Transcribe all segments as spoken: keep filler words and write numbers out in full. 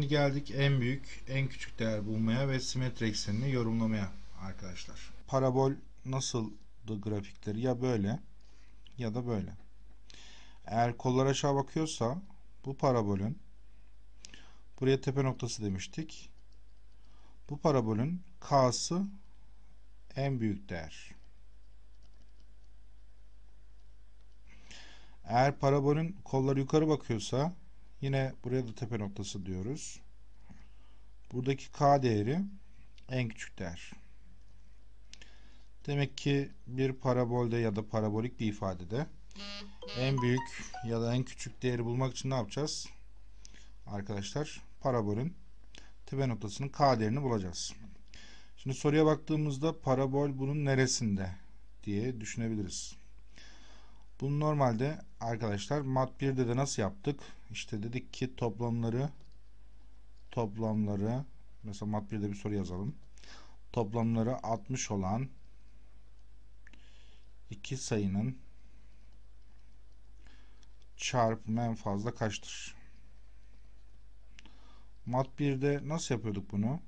Şimdi geldik en büyük, en küçük değer bulmaya ve simetri eksenini yorumlamaya arkadaşlar. Parabol nasıldı grafikleri? Ya böyle ya da böyle. Eğer kollar aşağı bakıyorsa bu parabolün, buraya tepe noktası demiştik. Bu parabolün K'sı en büyük değer. Eğer parabolün kolları yukarı bakıyorsa yine buraya da tepe noktası diyoruz. Buradaki K değeri en küçük değer. Demek ki bir parabolde ya da parabolik bir ifadede en büyük ya da en küçük değeri bulmak için ne yapacağız? Arkadaşlar, parabolün tepe noktasının K değerini bulacağız. Şimdi soruya baktığımızda parabol bunun neresinde diye düşünebiliriz. Bunu normalde arkadaşlar mat birde de nasıl yaptık? İşte dedik ki toplamları toplamları mesela mat birde bir soru yazalım. Toplamları altmış olan iki sayının çarpımı en fazla kaçtır? mat birde nasıl yapıyorduk bunu?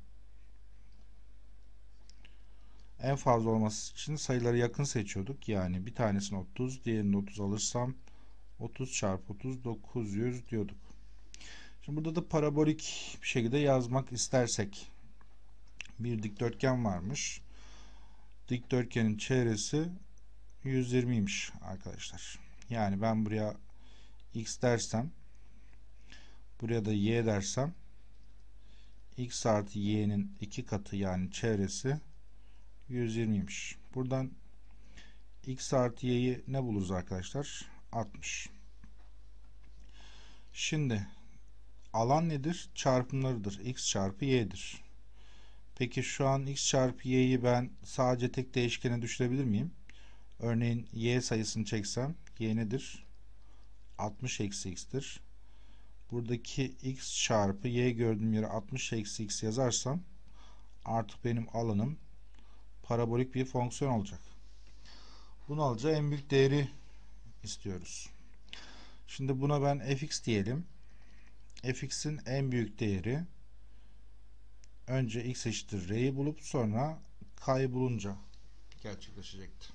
En fazla olması için sayıları yakın seçiyorduk. Yani bir tanesini otuz, diğerini otuz alırsam otuz çarpı otuz dokuz yüz diyorduk. Şimdi burada da parabolik bir şekilde yazmak istersek bir dikdörtgen varmış. Dikdörtgenin çevresi yüz yirmiymiş arkadaşlar. Yani ben buraya x dersem, buraya da y dersem, x artı y'nin iki katı yani çevresi yüz yirmiymiş. Buradan x artı y'yi ne buluruz arkadaşlar? altmış. Şimdi alan nedir? Çarpımlarıdır. X çarpı y'dir. Peki şu an x çarpı y'yi ben sadece tek değişkene düşürebilir miyim? Örneğin y sayısını çeksem y nedir? altmış eksi x'tir. Buradaki x çarpı y gördüğüm yere altmış eksi x yazarsam artık benim alanım parabolik bir fonksiyon olacak. Bunu alacağı en büyük değeri istiyoruz. Şimdi buna ben fx diyelim. Fx'in en büyük değeri önce x eşittir r'yi bulup sonra k'yı bulunca gerçekleşecekti.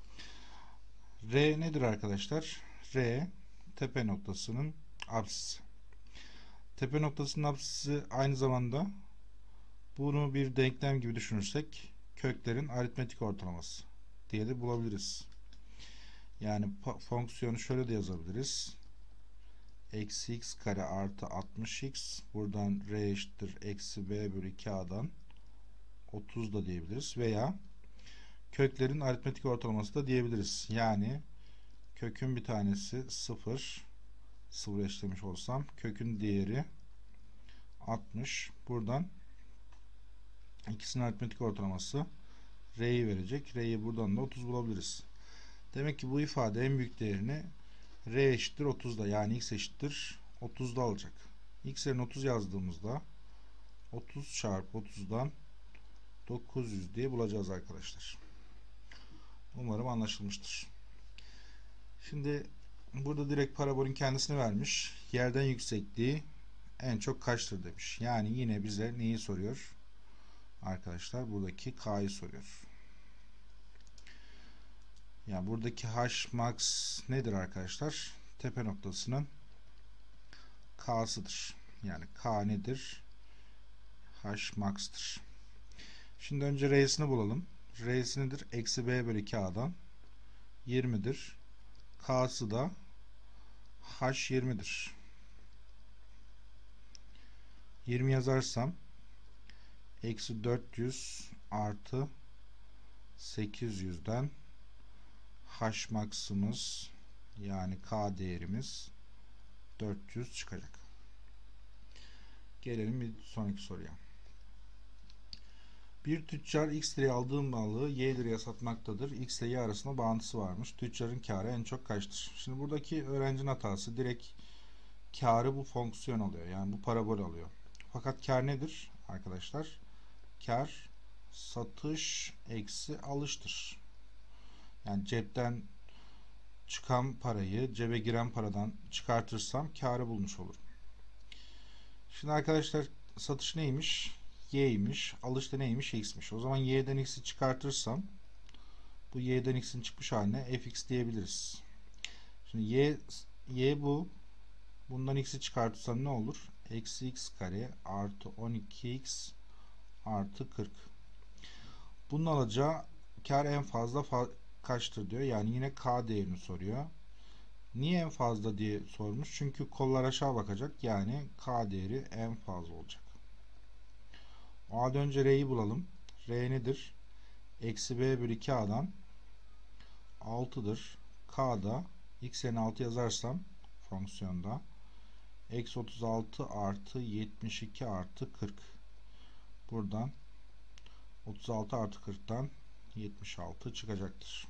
R nedir arkadaşlar? R tepe noktasının apsisi. Tepe noktasının apsisi aynı zamanda bunu bir denklem gibi düşünürsek köklerin aritmetik ortalaması diye de bulabiliriz. Yani fonksiyonu şöyle de yazabiliriz. Eksi x kare artı altmış x, buradan r eşittir eksi b bölü iki a'dan otuz da diyebiliriz. Veya köklerin aritmetik ortalaması da diyebiliriz. Yani kökün bir tanesi sıfır, sıfır eşlemiş olsam kökün değeri altmış. Buradan ikisinin aritmetik ortalaması r'yi verecek. R'yi buradan da otuz bulabiliriz. Demek ki bu ifade en büyük değerini r eşittir otuzda, yani x eşittir otuzda alacak. X yerine otuz yazdığımızda otuz çarpı otuzdan dokuz yüz diye bulacağız arkadaşlar. Umarım anlaşılmıştır. Şimdi burada direkt parabolün kendisini vermiş. Yerden yüksekliği en çok kaçtır demiş. Yani yine bize neyi soruyor? Arkadaşlar buradaki k'yı soruyor. Yani buradaki h max nedir arkadaşlar? Tepe noktasının k'sıdır. Yani k nedir? H max'tır. Şimdi önce r'sini bulalım. R'si nedir? Eksi b bölü iki a'dan yirmidir. K'sı da h yirmidir. yirmi yazarsam eksi dört yüz artı sekiz yüzden h max'ımız yani k değerimiz dört yüz çıkacak. Gelelim bir sonraki soruya. Bir tüccar x liraya aldığı malı y liraya satmaktadır. X ile y arasında bağıntısı varmış. Tüccarın kârı en çok kaçtır? Şimdi buradaki öğrencinin hatası direkt kârı bu fonksiyon alıyor. Yani bu parabol alıyor. Fakat kâr nedir arkadaşlar? Kâr satış eksi alıştır. Yani cepten çıkan parayı cebe giren paradan çıkartırsam kârı bulmuş olurum. Şimdi arkadaşlar satış neymiş? Y'ymiş. Alış da neymiş? X'miş. O zaman Y'den X'i çıkartırsam bu Y'den X'in çıkmış haline Fx diyebiliriz. Şimdi Y, Y bu. Bundan X'i çıkartırsam ne olur? Eksi X kare artı on iki X artı kırk. Bunun alacağı kar en fazla fa kaçtır diyor. Yani yine K değerini soruyor. Niye en fazla diye sormuş? Çünkü kollar aşağı bakacak. Yani K değeri en fazla olacak. O halde önce R'yi bulalım. R nedir? Eksi B bölü iki A'dan altıdır. K'da X yerine altı yazarsam fonksiyonda eksi otuz altı artı yetmiş iki artı kırk. Buradan otuz altı artı kırktan yetmiş altı çıkacaktır.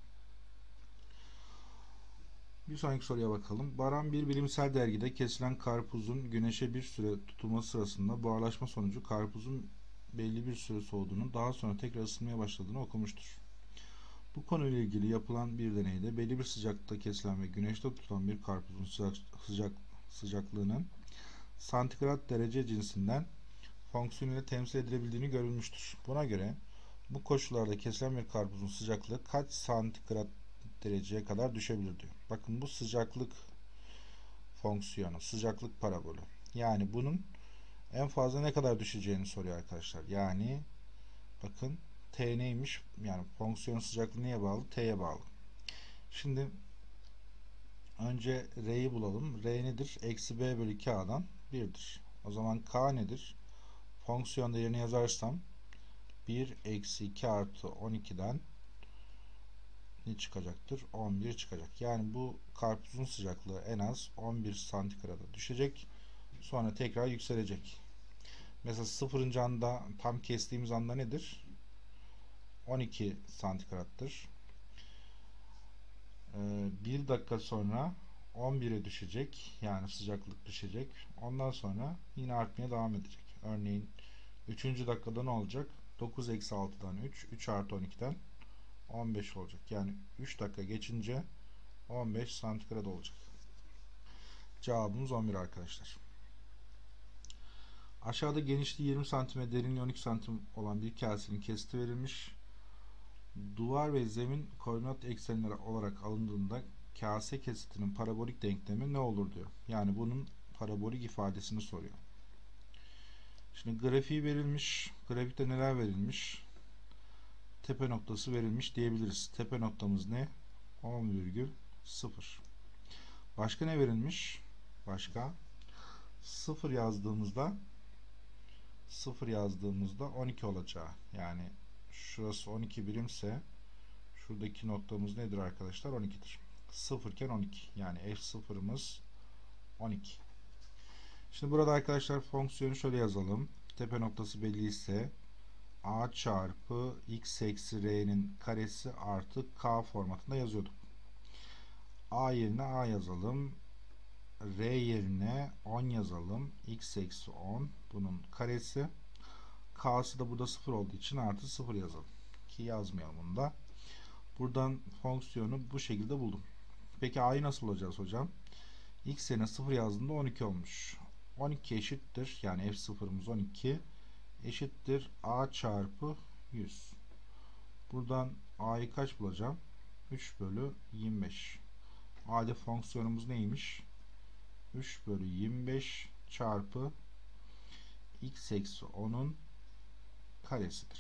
Bir sonraki soruya bakalım. Baran bir bilimsel dergide kesilen karpuzun güneşe bir süre tutulması sırasında buharlaşma sonucu karpuzun belli bir süre soğuduğunu, daha sonra tekrar ısınmaya başladığını okumuştur. Bu konuyla ilgili yapılan bir deneyde belli bir sıcaklıkta kesilen ve güneşte tutulan bir karpuzun sıcak, sıcak, sıcaklığının santigrat derece cinsinden fonksiyon ile temsil edilebildiğini görülmüştür. Buna göre bu koşullarda kesilen bir karpuzun sıcaklığı kaç santigrat dereceye kadar düşebilir diyor. Bakın bu sıcaklık fonksiyonu, sıcaklık parabolü. Yani bunun en fazla ne kadar düşeceğini soruyor arkadaşlar. Yani bakın T neymiş? Yani fonksiyonun sıcaklığı neye bağlı? T'ye bağlı. Şimdi önce R'yi bulalım. R nedir? Eksi B bölü iki A'dan birdir. O zaman K nedir? Fonksiyonda yerine yazarsam bir eksi iki artı on ikiden ne çıkacaktır? on bir çıkacak. Yani bu karpuzun sıcaklığı en az on bir santigrada düşecek. Sonra tekrar yükselecek. Mesela sıfırıncı anda tam kestiğimiz anda nedir? on iki santigrattır. Ee, bir dakika sonra on bire düşecek. Yani sıcaklık düşecek. Ondan sonra yine artmaya devam edecek. Örneğin üçüncü dakikada ne olacak? dokuz eksi altıdan üç. üç artı on ikiden on beş olacak. Yani üç dakika geçince on beş santigrat olacak. Cevabımız on bir arkadaşlar. Aşağıda genişliği yirmi santim ve derinliği on iki santim olan bir kasenin kesiti verilmiş. Duvar ve zemin koordinat eksenleri olarak alındığında kase kesitinin parabolik denklemi ne olur diyor. Yani bunun parabolik ifadesini soruyor. Şimdi grafiği verilmiş. Grafikte neler verilmiş? Tepe noktası verilmiş diyebiliriz. Tepe noktamız ne? on virgül sıfır. Başka ne verilmiş? Başka sıfır yazdığımızda sıfır yazdığımızda on iki olacağı. Yani şurası on iki birimse şuradaki noktamız nedir arkadaşlar? on ikidir. sıfır iken on iki. Yani f sıfırımız on iki. Şimdi burada arkadaşlar fonksiyonu şöyle yazalım. Tepe noktası belli ise a çarpı x eksi r'nin karesi artı k formatında yazıyorduk. A yerine a yazalım. R yerine on yazalım. X eksi on. Bunun karesi. K'sı da burada sıfır olduğu için artı sıfır yazalım. Ki yazmayalım bunu da. Buradan fonksiyonu bu şekilde buldum. Peki a'yı nasıl bulacağız hocam? X yerine sıfır yazdığında on iki olmuş. on iki eşittir. Yani f sıfırımız on iki. Eşittir a çarpı yüz. Buradan a'yı kaç bulacağım? üç bölü yirmi beş. A'da fonksiyonumuz neymiş? üç bölü yirmi beş çarpı x eksi on'un karesidir.